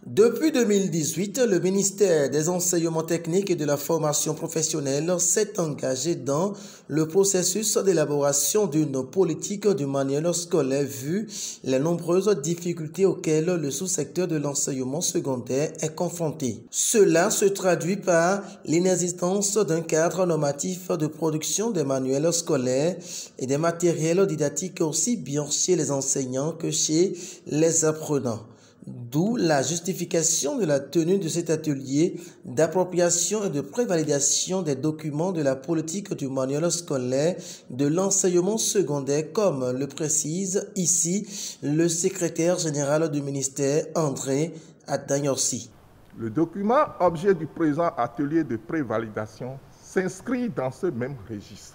Depuis 2018, le ministère des Enseignements techniques et de la formation professionnelle s'est engagé dans le processus d'élaboration d'une politique du manuel scolaire vu les nombreuses difficultés auxquelles le sous-secteur de l'enseignement secondaire est confronté. Cela se traduit par l'inexistence d'un cadre normatif de production des manuels scolaires et des matériels didactiques aussi bien chez les enseignants que chez les apprenants. D'où la justification de la tenue de cet atelier d'appropriation et de prévalidation des documents de la politique du manuel scolaire de l'enseignement secondaire, comme le précise ici le secrétaire général du ministère, André Adagnorsi. Le document objet du présent atelier de prévalidation s'inscrit dans ce même registre.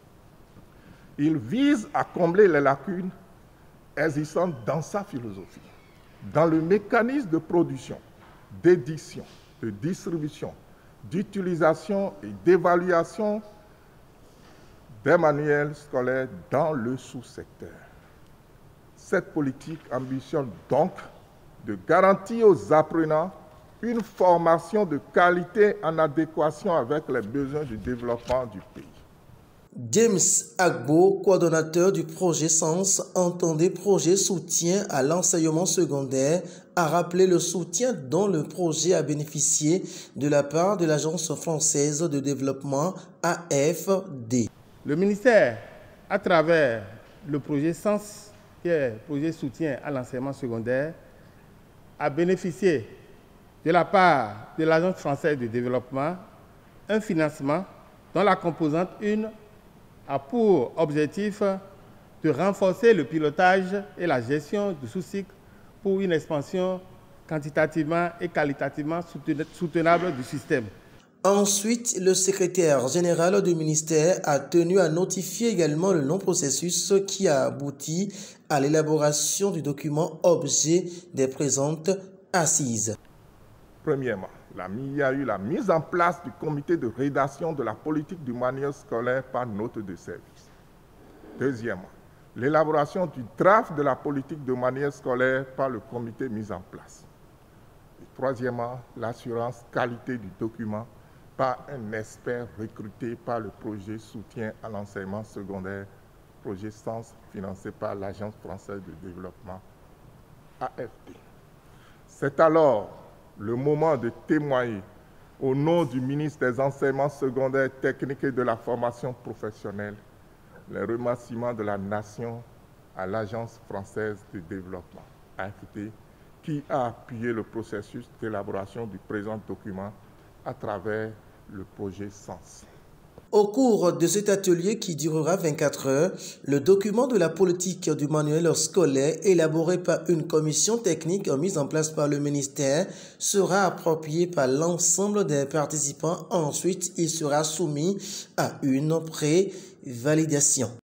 Il vise à combler les lacunes existantes dans sa philosophie, dans le mécanisme de production, d'édition, de distribution, d'utilisation et d'évaluation des manuels scolaires dans le sous-secteur. Cette politique ambitionne donc de garantir aux apprenants une formation de qualité en adéquation avec les besoins du développement du pays. James Agbo, coordonnateur du projet SENS, entendez projet soutien à l'enseignement secondaire, a rappelé le soutien dont le projet a bénéficié de la part de l'Agence française de développement AFD. Le ministère, à travers le projet SENS, qui est le projet soutien à l'enseignement secondaire, a bénéficié de la part de l'Agence française de développement un financement dont la composante 1 a pour objectif de renforcer le pilotage et la gestion du sous-cycle pour une expansion quantitativement et qualitativement soutenable du système. Ensuite, le secrétaire général du ministère a tenu à notifier également le long processus qui a abouti à l'élaboration du document objet des présentes assises. Premièrement, il y a eu la mise en place du comité de rédaction de la politique du manuel scolaire par note de service. Deuxièmement, l'élaboration du draft de la politique de manuel scolaire par le comité mis en place. Et troisièmement, l'assurance qualité du document par un expert recruté par le projet soutien à l'enseignement secondaire, projet SENS financé par l'Agence française de développement AFD. C'est alors le moment de témoigner au nom du ministre des Enseignements secondaires, techniques et de la formation professionnelle les remerciements de la Nation à l'Agence française de développement, AFD, qui a appuyé le processus d'élaboration du présent document à travers le projet SENS. Au cours de cet atelier qui durera 24 heures, le document de la politique du manuel scolaire élaboré par une commission technique mise en place par le ministère sera approprié par l'ensemble des participants. Ensuite, il sera soumis à une prévalidation.